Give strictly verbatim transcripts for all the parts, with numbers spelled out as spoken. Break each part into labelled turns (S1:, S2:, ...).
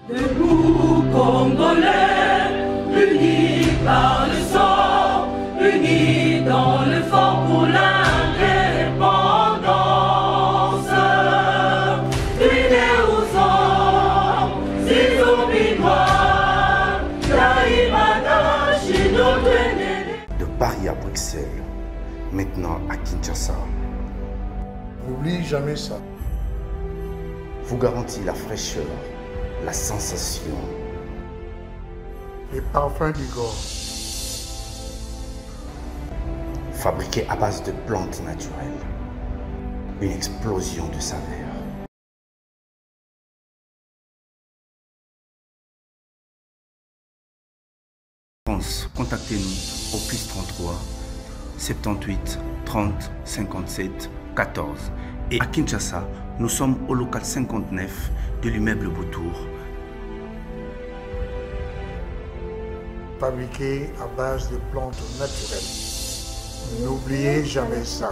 S1: Debout Congolais, unis par le sang, unis dans le fort pour l'indépendance. Unis aux hommes, ces ominois, Taïmada, Chino,
S2: de Paris à Bruxelles, maintenant à Kinshasa.
S3: N'oublie jamais ça.
S2: Vous garantit la fraîcheur, la sensation.
S3: Les parfums du Gord.
S2: Fabriqué à base de plantes naturelles. Une explosion de saveurs. Contactez-nous au plus trente-trois, soixante-dix-huit, trente, cinquante-sept, quatorze. Et à Kinshasa, nous sommes au local cinquante-neuf de l'immeuble Beautour.
S3: Fabriqué à base de plantes naturelles. N'oubliez jamais ça.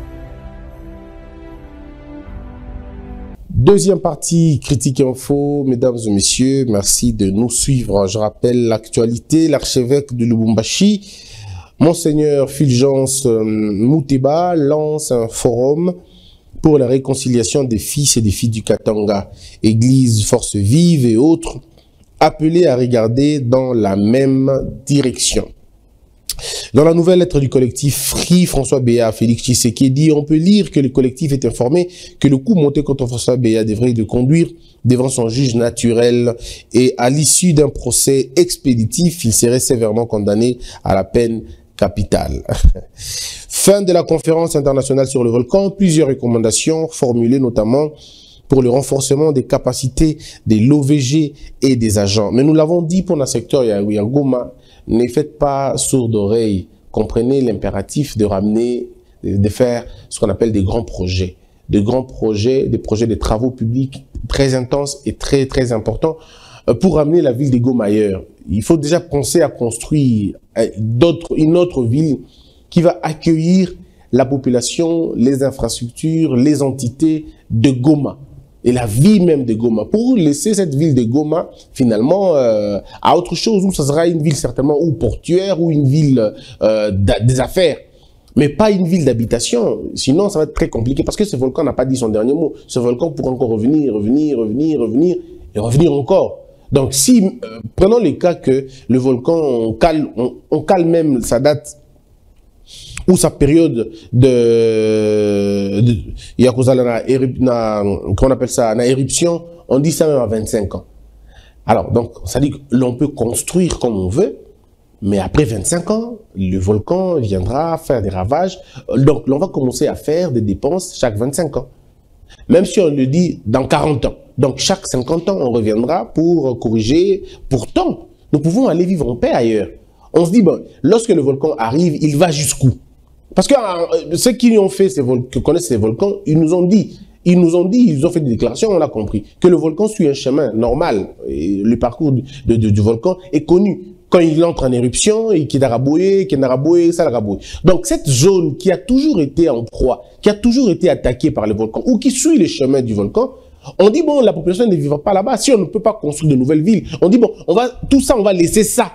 S4: Deuxième partie, Critique Info. Mesdames et messieurs, merci de nous suivre. Je rappelle l'actualité. L'archevêque de Lubumbashi, Monseigneur Fulgence Mouteba, lance un forum pour la réconciliation des fils et des filles du Katanga. Église, Force Vive et autres appelés à regarder dans la même direction. Dans la nouvelle lettre du collectif Free François Béat à Félix Tshisekedi, on peut lire que le collectif est informé que le coup monté contre François Béat devrait le conduire devant son juge naturel et à l'issue d'un procès expéditif, il serait sévèrement condamné à la peine capitale. Fin de la conférence internationale sur le volcan, plusieurs recommandations formulées notamment pour le renforcement des capacités des l'O V G et des agents. Mais nous l'avons dit pour notre secteur, il y a Goma, ne faites pas sourd d'oreille. Comprenez l'impératif de ramener, de faire ce qu'on appelle des grands projets. De grands projets, des projets de travaux publics très intenses et très très importants pour ramener la ville de Goma ailleurs. Il faut déjà penser à construire d'autres, une autre ville qui va accueillir la population, les infrastructures, les entités de Goma et la vie même de Goma, pour laisser cette ville de Goma finalement euh, à autre chose, où ça sera une ville certainement ou portuaire ou une ville euh, des affaires, mais pas une ville d'habitation. Sinon ça va être très compliqué parce que ce volcan n'a pas dit son dernier mot. Ce volcan pourra encore revenir, revenir, revenir, revenir et revenir encore. Donc si, euh, prenons le cas que le volcan, on cale, on, on cale même sa date ou sa période de, de il y a qu'on appelle ça, na éruption, on dit ça même à vingt-cinq ans. Alors, donc, ça dit que l'on peut construire comme on veut, mais après vingt-cinq ans, le volcan viendra faire des ravages. Donc, l'on va commencer à faire des dépenses chaque vingt-cinq ans. Même si on le dit dans quarante ans. Donc, chaque cinquante ans, on reviendra pour corriger. Pourtant, nous pouvons aller vivre en paix ailleurs. On se dit, bon, lorsque le volcan arrive, il va jusqu'où? Parce que euh, ceux qui ont fait ces volcans, qui connaissent ces volcans, ils nous ont dit, ils nous ont dit, ils ont fait des déclarations, on l'a compris, que le volcan suit un chemin normal. Et le parcours du, de, de, du volcan est connu. Quand il entre en éruption, et qu'il a raboué, qu'il a raboué, ça l'a raboué. Donc cette zone qui a toujours été en proie, qui a toujours été attaquée par le volcan, ou qui suit le chemin du volcan, on dit, bon, la population ne vivra pas là-bas. Si on ne peut pas construire de nouvelles villes, on dit, bon, on va, tout ça, on va laisser ça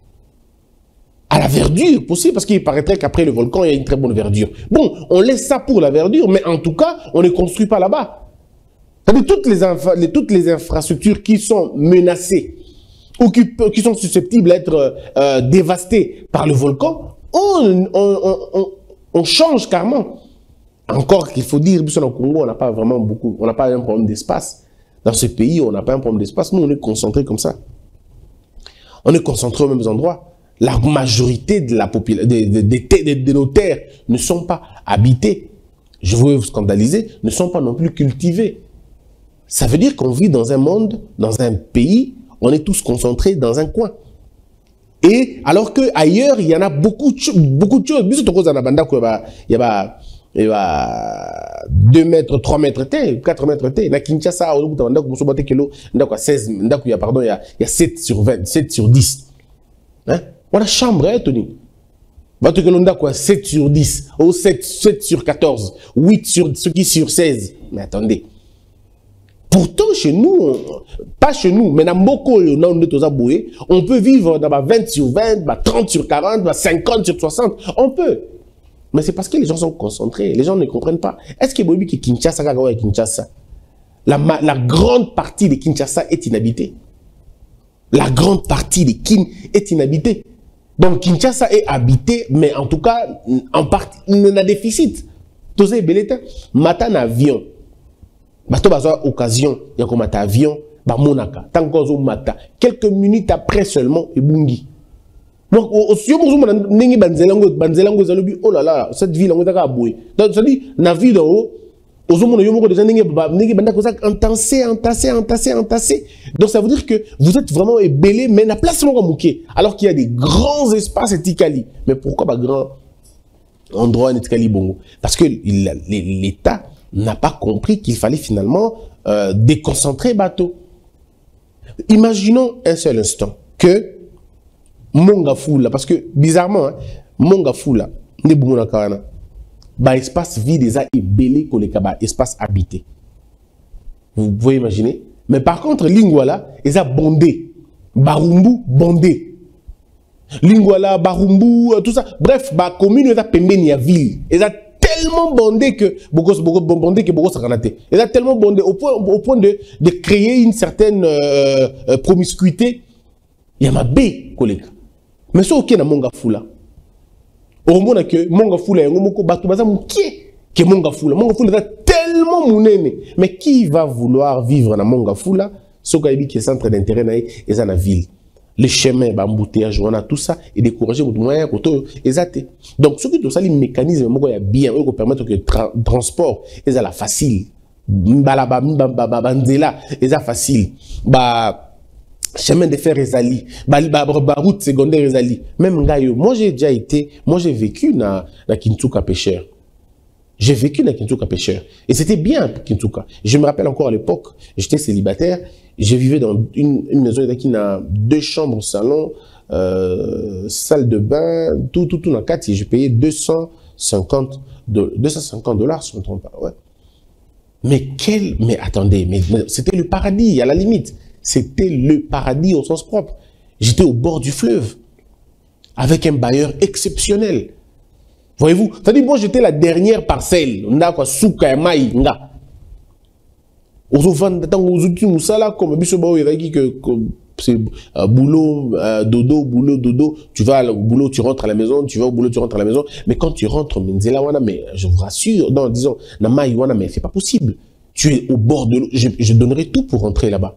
S4: à la verdure possible, parce qu'il paraîtrait qu'après le volcan, il y a une très bonne verdure. Bon, on laisse ça pour la verdure, mais en tout cas, on ne construit pas là-bas. C'est-à-dire toutes les, les, toutes les infrastructures qui sont menacées ou qui, qui sont susceptibles d'être euh, dévastées par le volcan, on, on, on, on, on change carrément. Encore qu'il faut dire, au Congo, on n'a pas vraiment beaucoup, on n'a pas un problème d'espace. Dans ce pays, on n'a pas un problème d'espace. Nous, on est concentrés comme ça. On est concentrés aux mêmes endroits. La majorité de, la population, de, de, de, de, de nos terres ne sont pas habitées. Je veux vous scandaliser, ne sont pas non plus cultivées. Ça veut dire qu'on vit dans un monde, dans un pays, on est tous concentrés dans un coin. Et alors qu'ailleurs, il y en a beaucoup de, beaucoup de choses. Il y a il y a deux mètres, trois mètres, quatre mètres. Na Kinshasa, il y a, pardon, il y a, il y a sept sur vingt, sept sur dix. Hein? On a chambre, hein, Tony. sept sur dix, ou sept, sept sur quatorze, huit sur, ce qui sur seize. Mais attendez. Pourtant, chez nous, on, pas chez nous, mais dans beaucoup de on peut vivre dans vingt sur vingt, trente sur quarante, cinquante sur soixante. On peut. Mais c'est parce que les gens sont concentrés. Les gens ne comprennent pas. Est-ce que Bobi qui Kinshasa, Kinshasa, la, la grande partie de Kinshasa est inhabitée. La grande partie de Kin est inhabitée. Donc Kinshasa est habité, mais en tout cas, en partie, il y a déficit. Tout ça est belé. Matin en avion. Bato bazo occasion, il y a comme un avion, ba monaka. Tant qu'on mata. Quelques minutes après seulement, et bungi. Donc, au sujet de nengi banzelango, banzelango zalobi, oh là là, cette ville on est à bouer. Donc ça dit, na ville en haut, aux hommes de yomoko déjà nengi nengi banda kosak entassé, entassé, entassé, entassé. Donc ça veut dire que vous êtes vraiment ébélé, mais na place mon mouké. Alors qu'il y a des grands espaces etikali. Mais pourquoi pas grand endroit etikali bongo? Parce que l'État n'a pas compris qu'il fallait finalement euh, déconcentrer bateau. Imaginons un seul instant que Mongafoula, parce que bizarrement, hein, Mongafoula, ne boumona karana, bah espace vide déjà est belé que les kaba espace habité. Vous pouvez imaginer. Mais par contre, Lingwala, ils a bondé, Barumbu bondé, Lingwala, Barumbu, tout ça. Bref, bah commune ils a pembeni à ville, ils a tellement bondé que beaucoup beaucoup bondé que beaucoup s'arrêté. Ils a tellement bondé au point au point de de créer une certaine euh, euh, promiscuité. Il y a ma B, collègue. Mais ce qui est dans Mongafoula, au moment que Mongafoula est un bateau qui est que Mongafoula, Mongafoula est tellement mounéné. Mais qui va vouloir vivre dans Mongafoula? Ce qui est centre d'intérêt est dans la ville. Les chemins, l'embouteillage, tout ça, et décourager les moyens exact. Donc, ce qui est le mécanisme est bien, qui permettre que le transport est la facile. Balaba, banzela, est facile. Bah chemin de fer Ezali, route secondaire Ezali. Même Ngayo, moi j'ai déjà été, moi j'ai vécu dans na Kintuka pêcheur. J'ai vécu dans Kintuka pêcheur. Et c'était bien Kintuka. Je me rappelle encore à l'époque, j'étais célibataire, je vivais dans une, une maison qui a deux chambres, salon, euh, salle de bain, tout, tout, tout dans quatre, et je payais deux cent cinquante dollars, si je ne me trompe pas, ouais. Mais quel, mais attendez, mais, mais c'était le paradis, à la limite. C'était le paradis au sens propre. J'étais au bord du fleuve, avec un bailleur exceptionnel. Voyez-vous? C'est-à-dire, moi, j'étais la dernière parcelle. On a quoi, souka, maï, nga. Comme c'est boulot, dodo, boulot, dodo. Tu vas au boulot, tu rentres à la maison. Tu vas au boulot, tu rentres à la maison. Mais quand tu rentres, mais je vous rassure, non, disons, mais c'est pas possible. Tu es au bord de l'eau. Je, je donnerai tout pour rentrer là-bas.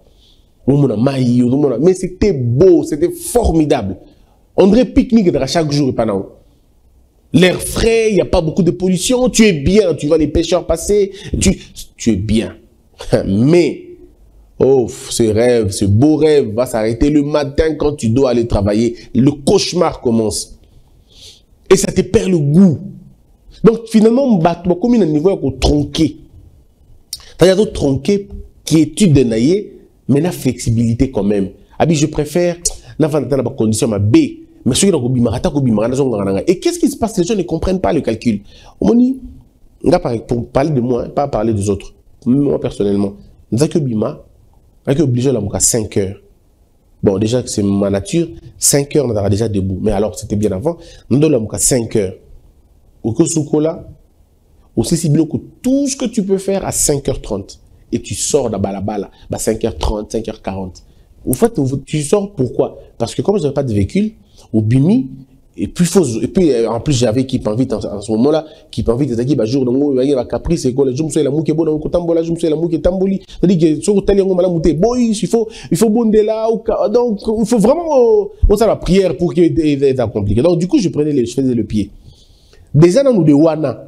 S4: Mais c'était beau, c'était formidable. On dirait pique-nique chaque jour. L'air frais, il n'y a pas beaucoup de pollution. Tu es bien, tu vois les pêcheurs passer. Tu, tu es bien. Mais, oh, ce rêve, ce beau rêve va s'arrêter le matin quand tu dois aller travailler. Le cauchemar commence. Et ça te perd le goût. Donc finalement, comme il y a un niveau tronqué. C'est-à-dire d'autres tronqués qui étudent de naïe. Mais la flexibilité quand même. Abi, je préfère na vanta na ba condition ma B. Mais ceux qui ont bimara ta ko bimara na zonga nga. Et qu'est-ce qui se passe? Les gens ne comprennent pas le calcul. Omoni, pour parler de moi, pas parler des autres. Moi personnellement, nous que bima, on est obligé la à cinq heures. Bon, déjà c'est ma nature, cinq heures on est déjà debout. Mais alors c'était bien avant, nous devons la à cinq heures. Au Kosukola, aussi si bien que tout ce que tu peux faire à cinq heures trente. Et tu sors de balabala, bah cinq heures trente, cinq heures quarante. Au fait, tu sors pourquoi? Parce que comme je n'avais pas de véhicule, au Bimi, et puis, faut, et puis en plus j'avais qui invite en, en ce moment-là, qui invite des équipes à jour, donc il y a la caprice, c'est quoi, je me suis la mouke, bon, donc tambola, je me suis la mouke, tamboli. C'est-à-dire que sur le talion, on m'a mouté, boy, il faut, il faut bonder là, donc il faut vraiment, on sait la prière pour qu'il y ait des compliqué. Donc du coup, je prenais les, je faisais le pied. Déjà dans nous de Wana,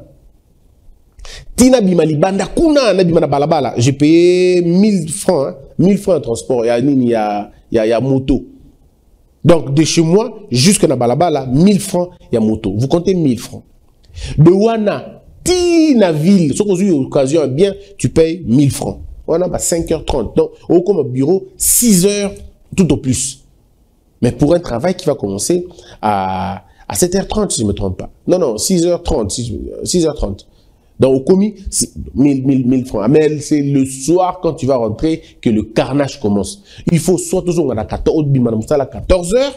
S4: Tina Bimali Banda Kuna Nabimana Balabala, j'ai payé mille francs, hein, mille francs de transport, il y a il y a il y a, il y a moto. Donc de chez moi jusqu'à Balabala, mille francs, il y a moto. Vous comptez mille francs. De Wana, Tina ville, sauf qu'aux occasion bien, tu payes mille francs. Wana bah cinq heures trente. Donc au comme bureau six heures tout au plus. Mais pour un travail qui va commencer à à sept heures trente si je ne me trompe pas. Non non, six heures trente, six heures trente. Donc, au commis, mille francs. Mais c'est le soir, quand tu vas rentrer, que le carnage commence. Il faut soit toujours à quatorze heures,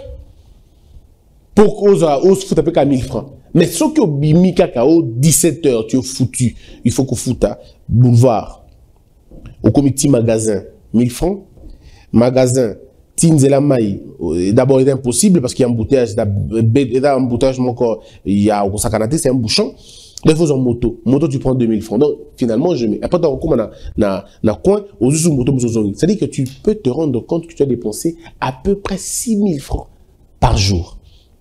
S4: pour qu'on se foute à mille francs. Mais ce que bimi cacao, dix-sept heures, tu es foutu. Il faut qu'on foute à boulevard. Au comité magasin, mille francs. Magasin, Tinzela Maï. D'abord, il est impossible parce qu'il y a un embouteillage. Il y a un embouteillage, il y a au Sakanate, c'est un bouchon. Il faut en moto. Moto, tu prends deux mille francs. Donc, finalement, je mets. Après, dans le coin, aux usines moto, c'est-à-dire que tu peux te rendre compte que tu as dépensé à peu près six mille francs par jour.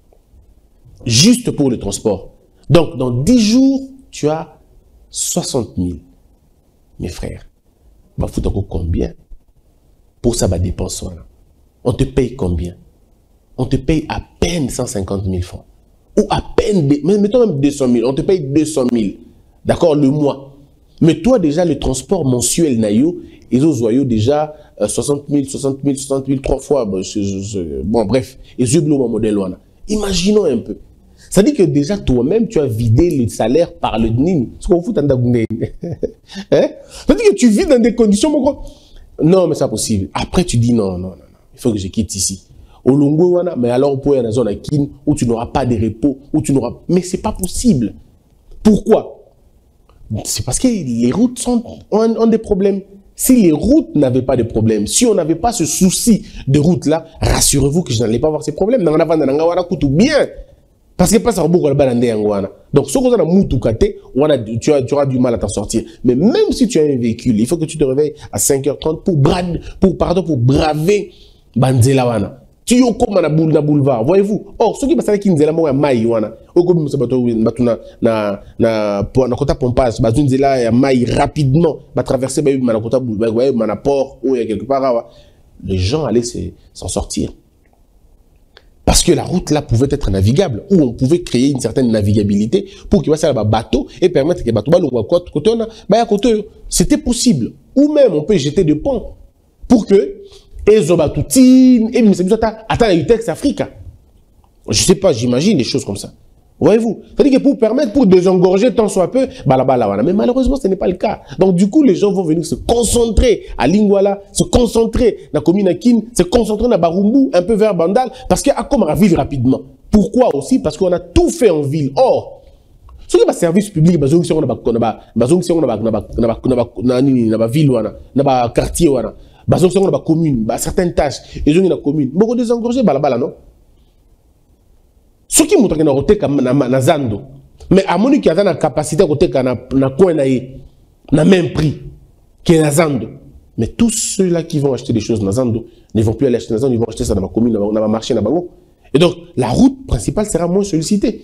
S4: Juste pour le transport. Donc, dans dix jours, tu as soixante mille. Mes frères, bah, faut encore combien? Pour ça, bah, dépense. On te paye combien? On te paye à peine cent cinquante mille francs. Ou à peine, mais mettons même deux cent mille. On te paye deux cent mille. D'accord, le mois. Mais toi, déjà, le transport mensuel, Nayo, ils ont zoyé déjà euh, soixante mille, soixante mille, soixante mille, trois fois. Bon, je, je, je, bon bref. Ils ont mon modèle. Imaginons un peu. Ça dit que déjà toi-même, tu as vidé le salaire par le nid. Ce qu'on fout en dagouné. Hein? Ça dit que tu vis dans des conditions, mon gros. Non, mais c'est pas possible. Après, tu dis non, non, non, non. Il faut que je quitte ici. Au Longo, mais alors, pour une zone à Kin, où tu n'auras pas de repos, où tu n'auras. Mais c'est pas possible. Pourquoi? C'est parce que les routes sont, ont, ont des problèmes. Si les routes n'avaient pas de problème, si on n'avait pas ce souci de route-là, rassurez-vous que je n'allais pas avoir ces problèmes. Bien. Parce que pas ça beaucoup là-bas. Donc, ce qu'on a moutoukate, tu as, tu auras du mal à t'en sortir. Mais même si tu as un véhicule, il faut que tu te réveilles à cinq heures trente pour brad, pour, pardon, pour braver Banzelawana. Tu es comme na boule na boulevard, voyez-vous. Or, ceux qui passent avec Kinzela mo ya mai wana, o comme ça bato batuna na na na kota pompage, bazunzela ya mai rapidement, ba traverser ba na kota boulevard, voyez, na port ou il y a quelque part, les gens allaient s'en sortir. Parce que la route là pouvait être navigable, ou on pouvait créer une certaine navigabilité pour qu'il y ait un bateau et permettre que les bateaux soient. C'était possible. Ou même on peut jeter des ponts pour que Ezobatoutine et attends le texte Africa. Je sais pas, j'imagine des choses comme ça. Voyez-vous? C'est-à-dire que pour permettre, pour désengorger tant soit peu, mais malheureusement ce n'est pas le cas. Donc du coup les gens vont venir se concentrer à Lingwala, se concentrer dans Kominakin, se concentrer dans Barumbu, un peu vers Bandal, parce qu'il y a comme à vivre rapidement. Pourquoi aussi? Parce qu'on a tout fait en ville. Or, ce qui est service public, c'est qu'on a ville, on quartier, on a commune, certaines tâches, et on a commune. Beaucoup désengorger, non? Ce qui montre que nous avons zando, mais à mon qui a la capacité de même prix que zando. Mais tous ceux-là qui vont acheter des choses dans zando ne vont plus aller acheter dans zando, ils vont acheter ça dans ma commune, dans ma marché, dans ma bango. Et donc la route principale sera moins sollicitée.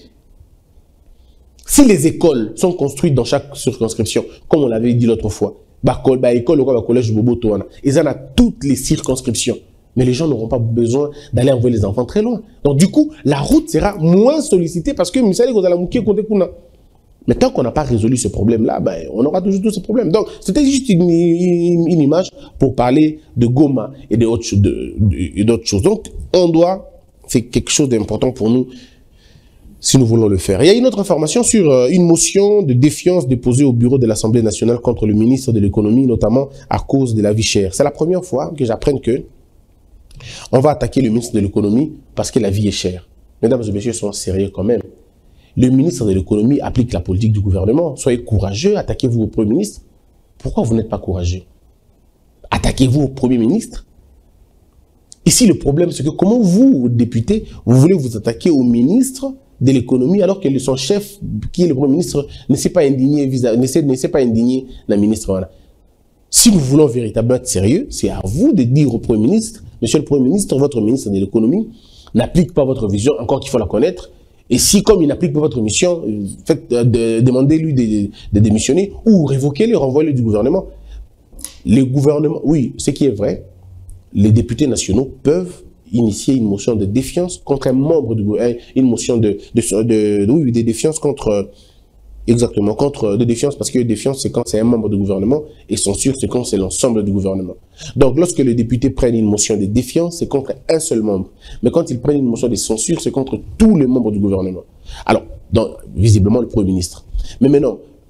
S4: Si les écoles sont construites dans chaque circonscription, comme on l'avait dit l'autre fois, bah école ou collège Bobo, ils en ont toutes les circonscriptions. Mais les gens n'auront pas besoin d'aller envoyer les enfants très loin. Donc du coup, la route sera moins sollicitée parce que mais tant qu'on n'a pas résolu ce problème-là, ben, on aura toujours tous ces problèmes. Donc c'était juste une, une, une image pour parler de Goma et d'autres choses. Donc on doit, c'est quelque chose d'important pour nous si nous voulons le faire. Il y a une autre information sur euh, une motion de défiance déposée au bureau de l'Assemblée nationale contre le ministre de l'économie, notamment à cause de la vie chère. C'est la première fois que j'apprenne que on va attaquer le ministre de l'économie parce que la vie est chère. Mesdames et messieurs, soyons sérieux quand même. Le ministre de l'économie applique la politique du gouvernement. Soyez courageux, attaquez-vous au Premier ministre. Pourquoi vous n'êtes pas courageux? Attaquez-vous au Premier ministre. Ici, le problème, c'est que comment vous, députés, vous voulez vous attaquer au ministre de l'économie alors que son chef, qui est le Premier ministre, ne s'est pas indigné vis-à-vis, ne s'est, ne s'est pas indigné la ministre. Voilà. Si nous voulons véritablement être sérieux, c'est à vous de dire au Premier ministre, Monsieur le Premier ministre, votre ministre de l'économie n'applique pas votre vision, encore qu'il faut la connaître. Et si, comme il n'applique pas votre mission, faites, euh, de, demandez-lui de, de démissionner ou révoquez-le, renvoyez-le du gouvernement. Le gouvernement, oui, ce qui est vrai, les députés nationaux peuvent initier une motion de défiance contre un membre du gouvernement, une motion de, de, de, de, oui, de défiance contre, exactement, contre, de défiance, parce que défiance, c'est quand c'est un membre du gouvernement, et censure, c'est quand c'est l'ensemble du gouvernement. Donc, lorsque les députés prennent une motion de défiance, c'est contre un seul membre. Mais quand ils prennent une motion de censure, c'est contre tous les membres du gouvernement. Alors, donc, visiblement, le Premier ministre. Mais maintenant,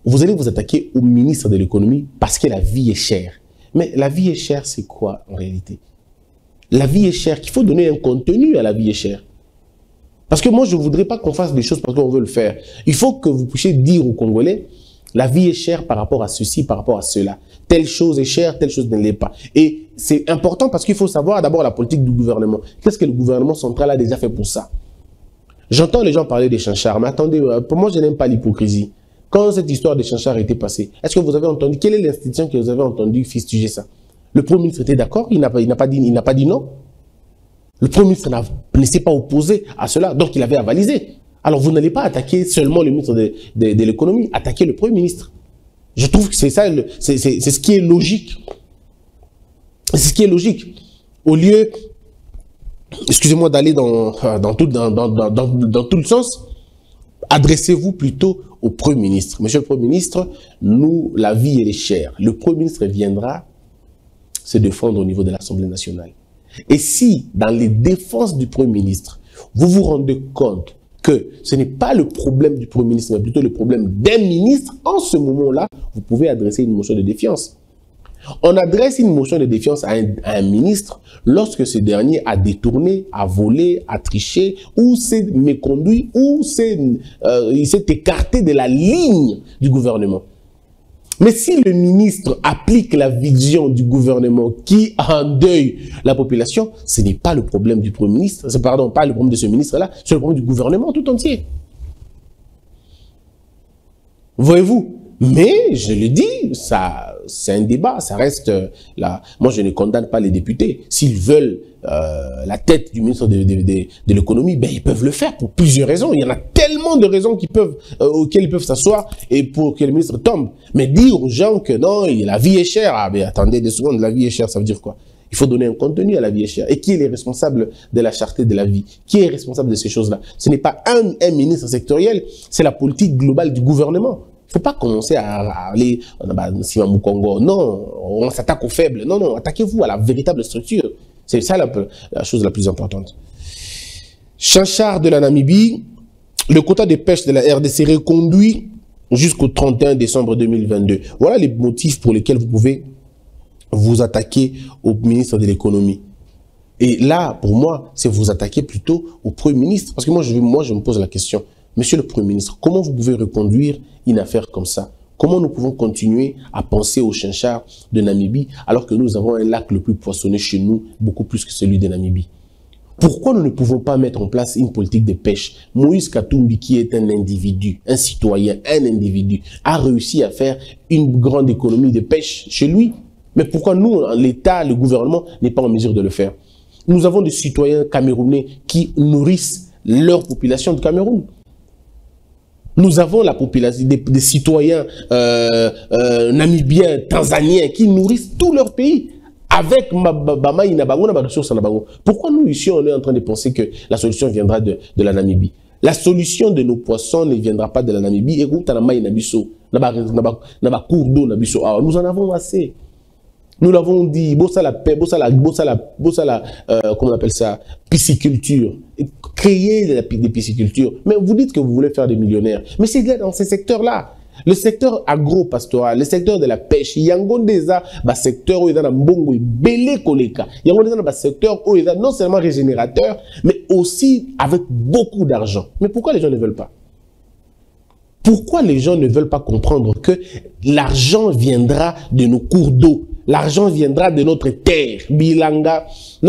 S4: vous allez vous attaquer au ministre de l'économie parce que la vie est chère. Mais la vie est chère, c'est quoi en réalité? La vie est chère, qu'il faut donner un contenu à la vie est chère. Parce que moi, je ne voudrais pas qu'on fasse des choses parce qu'on veut le faire. Il faut que vous puissiez dire aux Congolais, la vie est chère par rapport à ceci, par rapport à cela. Telle chose est chère, telle chose ne l'est pas. Et c'est important parce qu'il faut savoir d'abord la politique du gouvernement. Qu'est-ce que le gouvernement central a déjà fait pour ça? J'entends les gens parler des chanchards, mais attendez, pour moi, je n'aime pas l'hypocrisie. Quand cette histoire des chanchards était passée, est-ce que vous avez entendu, quelle est l'institution que vous avez entendu fustiger ça? Le Premier ministre était d'accord, il n'a pas, il n'a pas dit, il n'a pas dit non. Le Premier ministre ne s'est pas opposé à cela, donc il avait avalisé. Alors vous n'allez pas attaquer seulement le ministre de, de, de l'économie, attaquer le Premier ministre. Je trouve que c'est ça, c'est ce qui est logique. C'est ce qui est logique. Au lieu, excusez-moi d'aller dans, dans, tout, dans, dans, dans, dans, dans tout le sens, adressez-vous plutôt au Premier ministre. Monsieur le Premier ministre, nous, la vie elle est chère. Le Premier ministre viendra se défendre au niveau de l'Assemblée nationale. Et si, dans les défenses du Premier ministre, vous vous rendez compte que ce n'est pas le problème du Premier ministre, mais plutôt le problème d'un ministre, en ce moment-là, vous pouvez adresser une motion de défiance. On adresse une motion de défiance à un, à un ministre lorsque ce dernier a détourné, a volé, a triché, ou s'est méconduit, ou euh, il s'est écarté de la ligne du gouvernement. Mais si le ministre applique la vision du gouvernement qui endeuille la population, ce n'est pas le problème du Premier ministre, c'est pardon, pas le problème de ce ministre-là, c'est le problème du gouvernement tout entier. Voyez-vous? Mais, je le dis, ça, c'est un débat, ça reste euh, là. Moi, je ne condamne pas les députés. S'ils veulent euh, la tête du ministre de, de, de, de l'économie, ben, ils peuvent le faire pour plusieurs raisons. Il y en a tellement de raisons qui peuvent, euh, auxquelles ils peuvent s'asseoir et pour que le ministre tombe. Mais dire aux gens que non, la vie est chère, ah ben attendez deux secondes, la vie est chère, ça veut dire quoi? Il faut donner un contenu à la vie est chère. Et qui est le responsable de la cherté de la vie? Qui est responsable de ces choses-là? Ce n'est pas un, un ministre sectoriel, c'est la politique globale du gouvernement. Il ne faut pas commencer à, à aller au Congo. Non, on s'attaque aux faibles. Non, non, attaquez-vous à la véritable structure. C'est ça la, la chose la plus importante. Chanchard de la Namibie, le quota de pêche de la R D C reconduit jusqu'au trente et un décembre deux mille vingt-deux. Voilà les motifs pour lesquels vous pouvez vous attaquer au ministre de l'économie. Et là, pour moi, c'est vous attaquer plutôt au Premier ministre. Parce que moi, je, moi, je me pose la question. Monsieur le Premier ministre, comment vous pouvez reconduire une affaire comme ça? Comment nous pouvons continuer à penser au Chanchard de Namibie alors que nous avons un lac le plus poissonné chez nous, beaucoup plus que celui de Namibie? Pourquoi nous ne pouvons pas mettre en place une politique de pêche? Moïse Katumbi, qui est un individu, un citoyen, un individu, a réussi à faire une grande économie de pêche chez lui. Mais pourquoi nous, l'État, le gouvernement, n'est pas en mesure de le faire? Nous avons des citoyens camerounais qui nourrissent leur population de Cameroun. Nous avons la population des, des citoyens euh, euh, namibiens, tanzaniens qui nourrissent tout leur pays avec Bama Inabango, na ressources Nabango. Pourquoi nous ici on est en train de penser que la solution viendra de, de la Namibie? La solution de nos poissons ne viendra pas de la Namibie. Et nous en avons assez. Nous l'avons dit, bossa la paix, bossa la, bossa la, bossa la, euh, comment on appelle ça, pisciculture. Créer des piscicultures. Mais vous dites que vous voulez faire des millionnaires. Mais c'est dans ces secteurs-là. Le secteur agro-pastoral, le secteur de la pêche, il y a un secteur où il y a un mbongo, belé koleka. Il y a un secteur où il y a non seulement régénérateur, mais aussi avec beaucoup d'argent. Mais pourquoi les gens ne veulent pas? Pourquoi les gens ne veulent pas comprendre que l'argent viendra de nos cours d'eau? L'argent viendra de notre terre. Bilanga,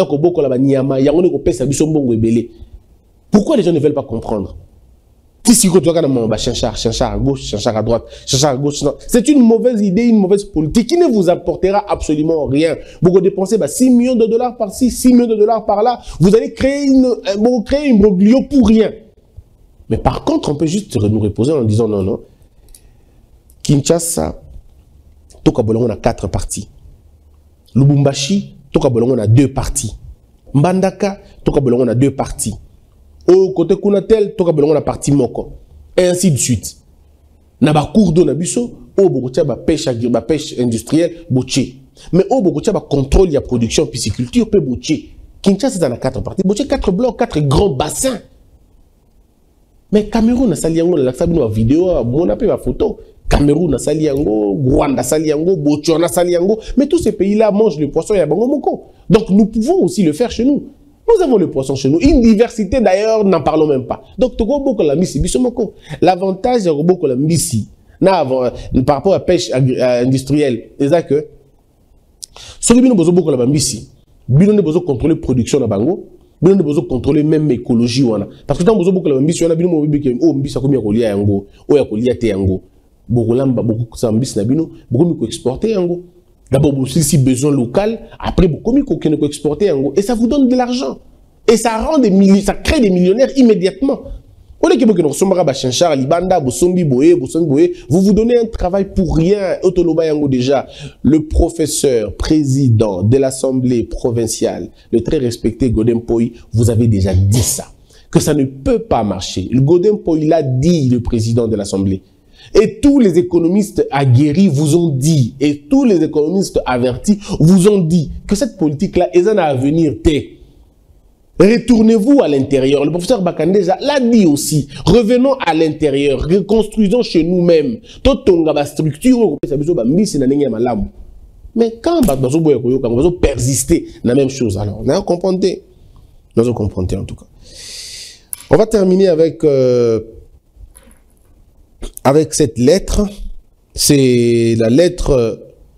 S4: pourquoi les gens ne veulent pas comprendre? Chanchard à gauche, chanchard à droite, chanchard à gauche. C'est une mauvaise idée, une mauvaise politique qui ne vous apportera absolument rien. Vous dépensez bah, six millions de dollars par-ci, six millions de dollars par-là. Vous allez créer une, vous créer une broglio pour rien. Mais par contre, on peut juste nous reposer en disant non, non. Kinshasa, Tokabolongo a quatre parties. Lubumbashi, Tokabolongo a deux parties. Mbandaka, Tokabolongo a deux parties. Au côté Kunatel, Tokabolongo a partie Moko. Et ainsi de suite. Naba cours d'eau nabiso, au Bogotia ba pêche ba pêche industrielle, boché. Mais au Bogotia ba contrôle la production pisciculture, peut boché. Kinshasa c'est dans quatre parties. Boché quatre blocs, quatre grands bassins. Mais Cameroun a sali yango la sabi no vidéo, mon appel ma photo. Cameroun, Sali Yango, Rwanda, Sali Yango, Botswana, Sali Yango. Mais tous ces pays-là mangent le poisson et à Bango Moko. Donc nous pouvons aussi le faire chez nous. Nous avons le poisson chez nous. Une diversité d'ailleurs, n'en parlons même pas. Donc Togo Boko la Missi, Bisomoko. L'avantage de Boko la Missi, par rapport à la pêche industrielle, c'est que ce qui est beaucoup la Missi, nous avons besoin de contrôler la production de Bango. Nous avons besoin de contrôler même l'écologie. Parce que nous avons besoin de Missi, on a besoin de Missi, on a besoin de beaucoup beaucoup exporter d'abord aussi besoin local, après beaucoup beaucoup exporter et ça vous donne de l'argent et ça rend des milliers, ça crée des millionnaires immédiatement. Vous vous donnez un travail pour rien. Déjà, le professeur, président de l'Assemblée provinciale, le très respecté Godem Poi, vous avez déjà dit ça, que ça ne peut pas marcher. Le Godem Poi l'a dit, le président de l'Assemblée. Et tous les économistes aguerris vous ont dit, et tous les économistes avertis vous ont dit que cette politique-là est un avenir. Retournez-vous à l'intérieur. Le professeur Bakandeja l'a dit aussi. Revenons à l'intérieur. Reconstruisons chez nous-mêmes. Structure. Mais quand on va persister, la même chose. Alors, nous comprenons. Nous comprenons en tout cas. On va terminer avec... Euh, avec cette lettre, c'est la lettre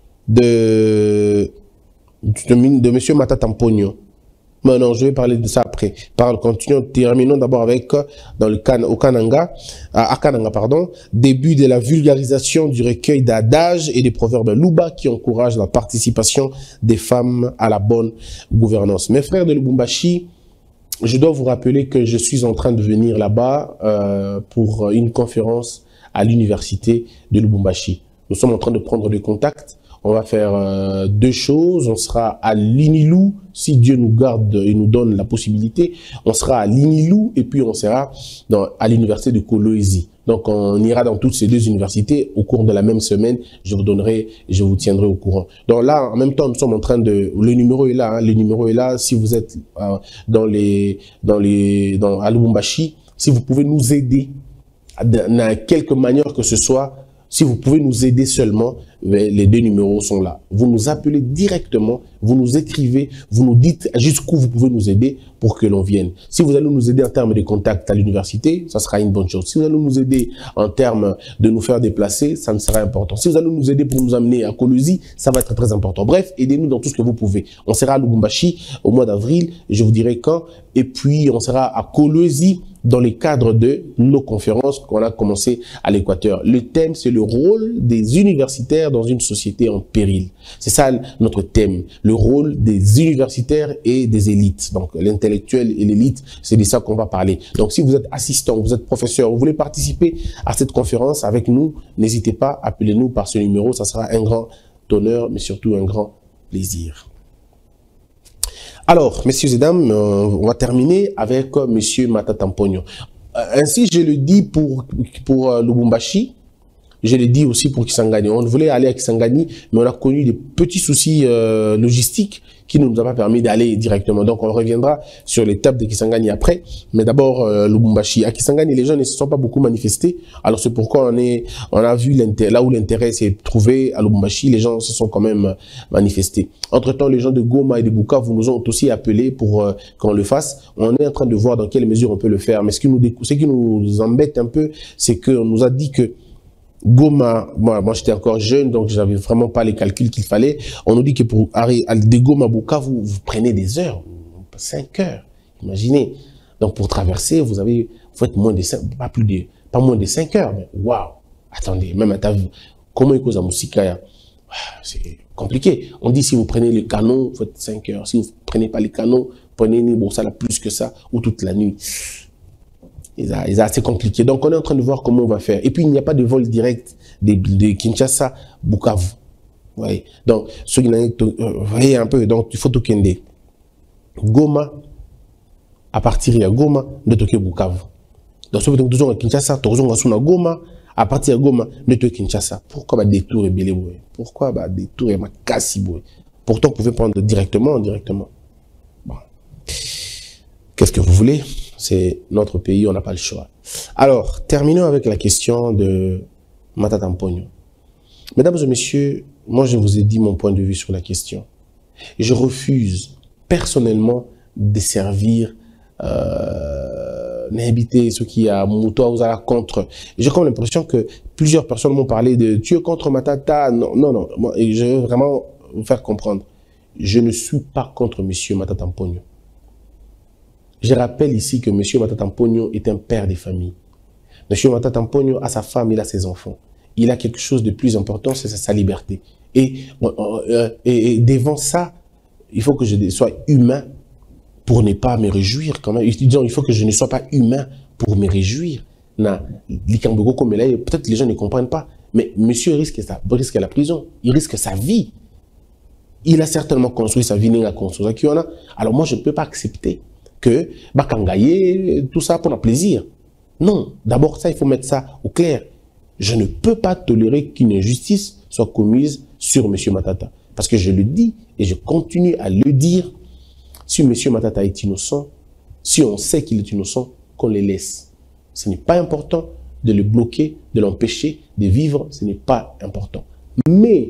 S4: de, de, de M. Matata-Mpogno. Non, non, je vais parler de ça après. Parle, continuons, terminons d'abord avec, dans le can, au Kananga, à, à Kananga, pardon, début de la vulgarisation du recueil d'adages et des proverbes Luba qui encouragent la participation des femmes à la bonne gouvernance. Mes frères de Lubumbashi, je dois vous rappeler que je suis en train de venir là-bas euh, pour une conférence à l'université de Lubumbashi. Nous sommes en train de prendre des contacts. On va faire euh, deux choses. On sera à Linilou, si Dieu nous garde et nous donne la possibilité. On sera à Linilou et puis on sera dans, à l'université de Kolwezi. Donc on ira dans toutes ces deux universités au cours de la même semaine. Je vous donnerai, je vous tiendrai au courant. Donc là, en même temps, nous sommes en train de... Le numéro est là. Hein, le numéro est là. Si vous êtes euh, dans les, dans les, dans, à Lubumbashi, si vous pouvez nous aider dans quelque manière que ce soit, si vous pouvez nous aider seulement, les deux numéros sont là. Vous nous appelez directement, vous nous écrivez, vous nous dites jusqu'où vous pouvez nous aider pour que l'on vienne. Si vous allez nous aider en termes de contact à l'université, ça sera une bonne chose. Si vous allez nous aider en termes de nous faire déplacer, ça ne sera important. Si vous allez nous aider pour nous amener à Kolwezi, ça va être très important. Bref, aidez-nous dans tout ce que vous pouvez. On sera à Lubumbashi au mois d'avril, je vous dirai quand, et puis on sera à Kolwezi dans le cadre de nos conférences qu'on a commencé à l'Équateur. Le thème, c'est le rôle des universitaires dans une société en péril. C'est ça notre thème, le rôle des universitaires et des élites. Donc l'intellectuel et l'élite, c'est de ça qu'on va parler. Donc si vous êtes assistant, vous êtes professeur, vous voulez participer à cette conférence avec nous, n'hésitez pas, appelez-nous par ce numéro, ça sera un grand honneur, mais surtout un grand plaisir. Alors, messieurs et dames, euh, on va terminer avec euh, monsieur Matata-Mpogno. Euh, ainsi, je le dis pour, pour euh, Lubumbashi, je le dis aussi pour Kisangani. On voulait aller à Kisangani, mais on a connu des petits soucis euh, logistiques qui ne nous ont pas permis d'aller directement. Donc, on reviendra sur l'étape de Kisangani après. Mais d'abord, euh, Lubumbashi. À Kisangani, les gens ne se sont pas beaucoup manifestés. Alors, c'est pourquoi on, est, on a vu là où l'intérêt s'est trouvé à Lubumbashi, les gens se sont quand même manifestés. Entre-temps, les gens de Goma et de Bukavu nous ont aussi appelés pour euh, qu'on le fasse. On est en train de voir dans quelle mesure on peut le faire. Mais ce qui nous, ce qui nous embête un peu, c'est qu'on nous a dit que Goma, moi, moi j'étais encore jeune, donc j'avais vraiment pas les calculs qu'il fallait. On nous dit que pour aller de Goma à Bukavu, vous, vous prenez des heures, cinq heures, imaginez. Donc pour traverser, vous avez, vous faites moins de cinq, pas plus de, pas moins de cinq heures. Mais waouh, attendez, même à ta, comment il cause à Moussika, c'est compliqué. On dit si vous prenez le canon, vous faites cinq heures. Si vous prenez pas les canons, prenez bon ça là plus que ça ou toute la nuit. C'est assez compliqué. Donc, on est en train de voir comment on va faire. Et puis, il n'y a pas de vol direct de, de Kinshasa, Bukavu. Ouais. Donc, ceux qui euh, voyez un peu. Donc, il faut Tokende. Goma, à partir de Goma, de Tokyo Bukavu. Donc, ceux qui sont à Kinshasa, sont à Goma, à partir de Goma, de Tokyo Kinshasa. Pourquoi bah, détour et belé? Pourquoi bah, détour et makasi? Pourtant, vous pouvez prendre directement, indirectement. Bon. Qu'est-ce que vous voulez? C'est notre pays, on n'a pas le choix. Alors, terminons avec la question de Matata Mpogno. Mesdames et messieurs, moi je vous ai dit mon point de vue sur la question. Je refuse personnellement de servir euh, n'inviter ceux qui a Moutoua ou Zala contre. J'ai comme l'impression que plusieurs personnes m'ont parlé de tu es contre Matata. Non, non, non. Moi, et je veux vraiment vous faire comprendre. Je ne suis pas contre M. Matata Mpogno. Je rappelle ici que M. Matata Mpogno est un père des familles. M. Matata Mpogno a sa femme, il a ses enfants. Il a quelque chose de plus important, c'est sa liberté. Et, euh, et, et devant ça, il faut que je sois humain pour ne pas me réjouir quand même. Disons, il faut que je ne sois pas humain pour me réjouir. Peut-être les gens ne comprennent pas, mais monsieur risque, sa, risque la prison, il risque sa vie. Il a certainement construit sa vie, il a construit sa. Alors moi, je ne peux pas accepter que Bakangaye, tout ça pour un plaisir. Non, d'abord ça, il faut mettre ça au clair. Je ne peux pas tolérer qu'une injustice soit commise sur M. Matata. Parce que je le dis et je continue à le dire. Si M. Matata est innocent, si on sait qu'il est innocent, qu'on le laisse. Ce n'est pas important de le bloquer, de l'empêcher de vivre. Ce n'est pas important. Mais,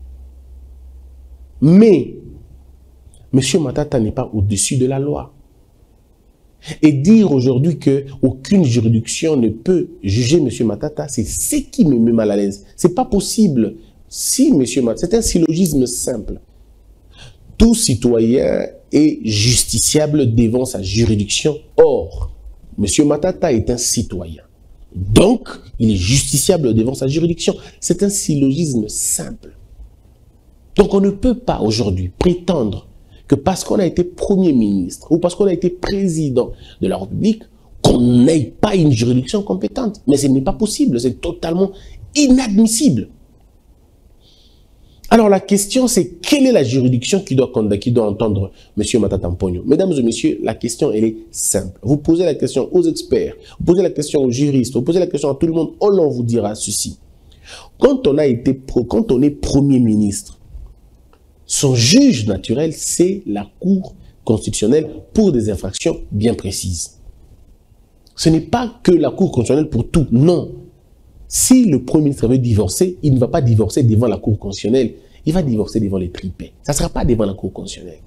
S4: mais, M. Matata n'est pas au-dessus de la loi. Et dire aujourd'hui qu'aucune juridiction ne peut juger M. Matata, c'est ce qui me met mal à l'aise. C'est pas possible. Si M. Matata, c'est un syllogisme simple. Tout citoyen est justiciable devant sa juridiction. Or, M. Matata est un citoyen. Donc, il est justiciable devant sa juridiction. C'est un syllogisme simple. Donc, on ne peut pas aujourd'hui prétendre que parce qu'on a été Premier ministre ou parce qu'on a été président de la République, qu'on n'ait pas une juridiction compétente. Mais ce n'est pas possible, c'est totalement inadmissible. Alors la question c'est, quelle est la juridiction qui doit, qui doit entendre M. Matata Mpogno? Mesdames et messieurs, la question elle est simple. Vous posez la question aux experts, vous posez la question aux juristes, vous posez la question à tout le monde, on vous dira ceci. Quand on, a été, quand on est Premier ministre, son juge naturel, c'est la Cour constitutionnelle pour des infractions bien précises. Ce n'est pas que la Cour constitutionnelle pour tout, non. Si le Premier ministre veut divorcer, il ne va pas divorcer devant la Cour constitutionnelle, il va divorcer devant les tripets. Ça ne sera pas devant la Cour constitutionnelle.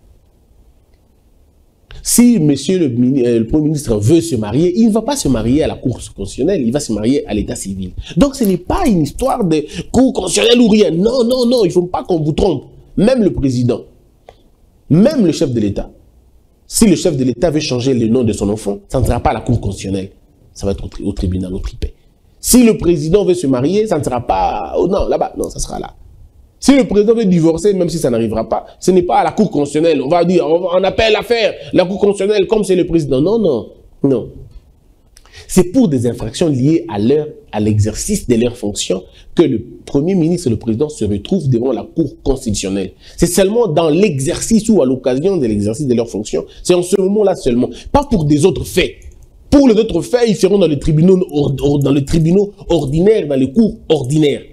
S4: Si monsieur le, euh, le Premier ministre veut se marier, il ne va pas se marier à la Cour constitutionnelle, il va se marier à l'état civil. Donc ce n'est pas une histoire de Cour constitutionnelle ou rien. Non, non, non, il ne faut pas qu'on vous trompe. Même le président, même le chef de l'État, si le chef de l'État veut changer le nom de son enfant, ça ne sera pas à la Cour constitutionnelle, ça va être au, tri au tribunal, au tripet. Si le président veut se marier, ça ne sera pas, oh non, là-bas, non, ça sera là. Si le président veut divorcer, même si ça n'arrivera pas, ce n'est pas à la Cour constitutionnelle, on va dire, on, on appelle l'affaire, la Cour constitutionnelle, comme c'est le président. Non, non, non. C'est pour des infractions liées à leur, à l'exercice de leurs fonctions que le Premier ministre et le Président se retrouvent devant la Cour constitutionnelle. C'est seulement dans l'exercice ou à l'occasion de l'exercice de leurs fonctions. C'est en ce moment-là seulement. Pas pour des autres faits. Pour les autres faits, ils seront dans les tribunaux, dans les tribunaux ordinaires, dans les cours ordinaires.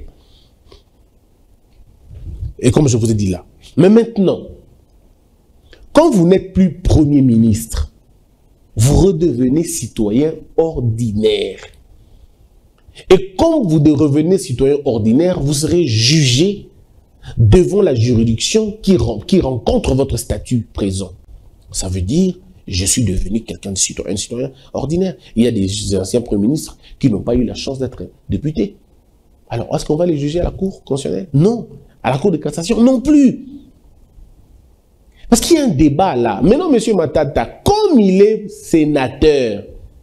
S4: Et comme je vous ai dit là. Mais maintenant, quand vous n'êtes plus Premier ministre, vous redevenez citoyen ordinaire. Et quand vous devenez citoyen ordinaire, vous serez jugé devant la juridiction qui, qui rencontre votre statut présent. Ça veut dire, je suis devenu quelqu'un de citoyen, citoyen ordinaire. Il y a des anciens premiers ministres qui n'ont pas eu la chance d'être députés. Alors, est-ce qu'on va les juger à la Cour constitutionnelle? Non. À la Cour de cassation? Non plus. Parce qu'il y a un débat là. Maintenant, M. Matata, comme il est sénateur,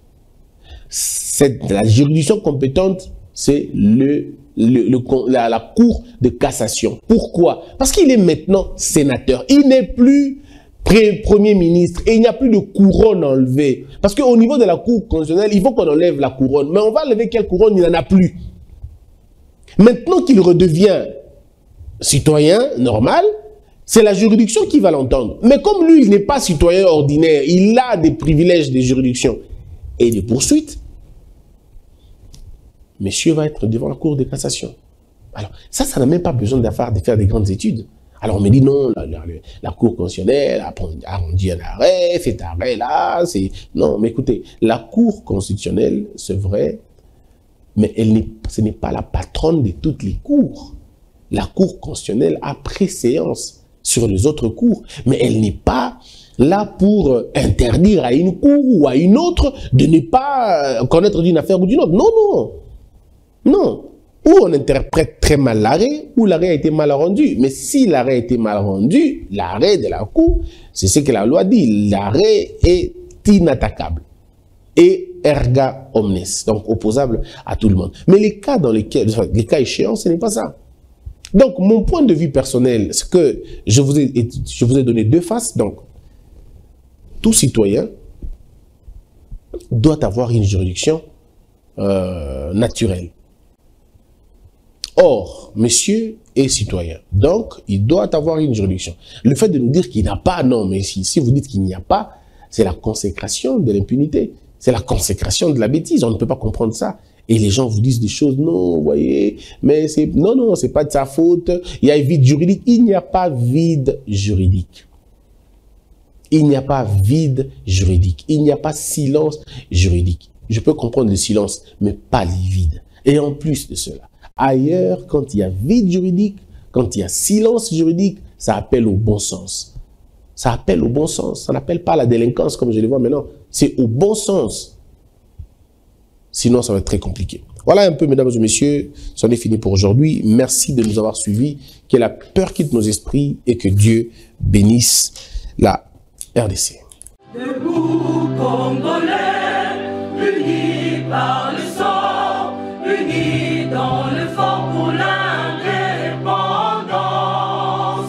S4: la juridiction compétente, c'est le, le, le, la, la Cour de cassation. Pourquoi? Parce qu'il est maintenant sénateur. Il n'est plus Premier ministre et il n'y a plus de couronne enlevée. Parce qu'au niveau de la Cour constitutionnelle, il faut qu'on enlève la couronne. Mais on va enlever quelle couronne? Il n'en a plus. Maintenant qu'il redevient citoyen normal, c'est la juridiction qui va l'entendre. Mais comme lui, il n'est pas citoyen ordinaire, il a des privilèges des juridictions et des poursuites, monsieur va être devant la Cour de cassation. Alors, ça, ça n'a même pas besoin de faire, de faire des grandes études. Alors, on me dit non, la, la, la Cour constitutionnelle a arrondi un arrêt, cet arrêt-là, c'est... Non, mais écoutez, la Cour constitutionnelle, c'est vrai, mais elle n'est, ce n'est pas la patronne de toutes les cours. La cour constitutionnelle a préséance sur les autres cours, mais elle n'est pas là pour interdire à une cour ou à une autre de ne pas connaître d'une affaire ou d'une autre. Non, non. Non. Ou on interprète très mal l'arrêt, ou l'arrêt a été mal rendu. Mais si l'arrêt a été mal rendu, l'arrêt de la cour, c'est ce que la loi dit. L'arrêt est inattaquable. Et erga omnes, donc opposable à tout le monde. Mais les cas dans lesquels, les cas échéants, ce n'est pas ça. Donc, mon point de vue personnel, c'est que je vous ai, je vous ai donné deux faces. Donc, tout citoyen doit avoir une juridiction euh, naturelle. Or, monsieur est citoyen. Donc, il doit avoir une juridiction. Le fait de nous dire qu'il n'y a pas, non, mais si, si vous dites qu'il n'y a pas, c'est la consécration de l'impunité. C'est la consécration de la bêtise. On ne peut pas comprendre ça. Et les gens vous disent des choses, non, vous voyez, mais c'est, non, non, c'est pas de sa faute. Il y a un vide juridique. Il n'y a pas vide juridique. Il n'y a pas vide juridique. Il n'y a pas silence juridique. Je peux comprendre le silence, mais pas le vide. Et en plus de cela, ailleurs, quand il y a vide juridique, quand il y a silence juridique, ça appelle au bon sens. Ça appelle au bon sens. Ça n'appelle pas à la délinquance comme je le vois maintenant. C'est au bon sens. Sinon, ça va être très compliqué. Voilà un peu, mesdames et messieurs, c'en est fini pour aujourd'hui. Merci de nous avoir suivis. Que la peur quitte nos esprits et que Dieu bénisse la R D C.
S1: Debout, Congolais, unis par le sang, unis dans le fort pour l'indépendance.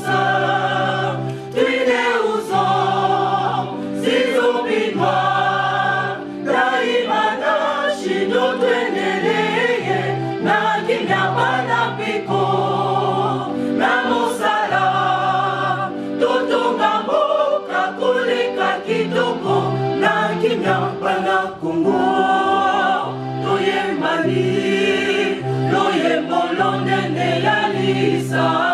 S1: Tués aux hommes, ces zombies noirs, Daïmana, Chido, Tweneleye, Nakinya, Banapiko, Namosala, Totonga, Moka, Koleka, Kitoko, Nakinya, Banakungo, Toye Mali, Loye Bolonde, Neyalisa.